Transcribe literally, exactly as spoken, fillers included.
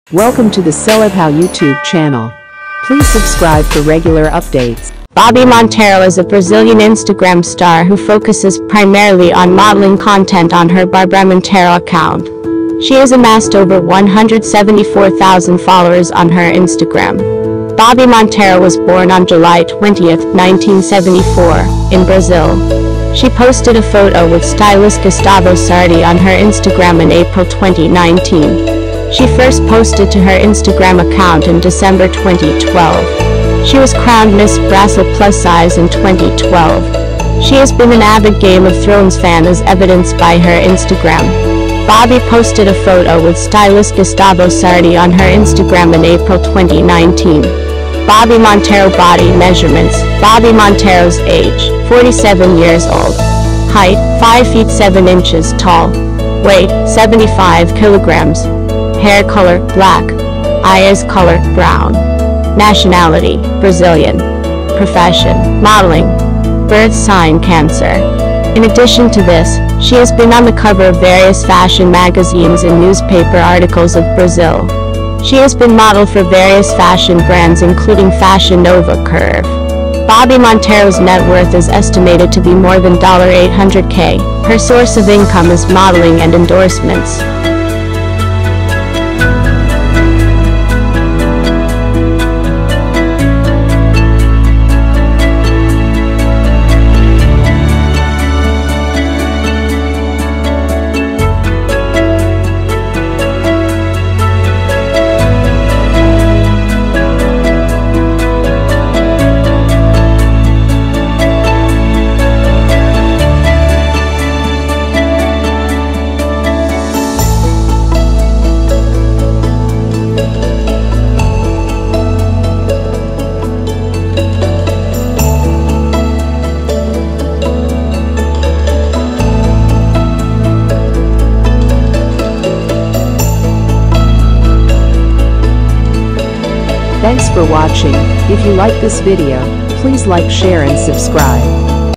Welcome to the Celebs YouTube channel. Please subscribe for regular updates. Babi Monteiro is a Brazilian Instagram star who focuses primarily on modeling content on her barbramonteiro account. She has amassed over one hundred seventy-four thousand followers on her Instagram. Babi Monteiro was born on July twentieth, nineteen seventy-four, in Brazil. She posted a photo with stylist Gustavo Sardi on her Instagram in April twenty nineteen. She first posted to her Instagram account in December twenty twelve. She was crowned Miss Brazil Plus Size in twenty twelve. She has been an avid Game of Thrones fan as evidenced by her Instagram. Babi posted a photo with stylist Gustavo Sardi on her Instagram in April twenty nineteen. Babi Monteiro body measurements. Babi Monteiro's age, forty-seven years old. Height, five feet seven inches tall. Weight, seventy-five kilograms. Hair color, black. Eyes color, brown. Nationality, Brazilian. Profession, modeling. Birth sign, Cancer. In addition to this, she has been on the cover of various fashion magazines and newspaper articles of Brazil. She has been modeled for various fashion brands including Fashion Nova, Curvy. Babi Monteiro's net worth is estimated to be more than eight hundred K. Her source of income is modeling and endorsements. Thanks for watching. If you like this video, please like, share and subscribe.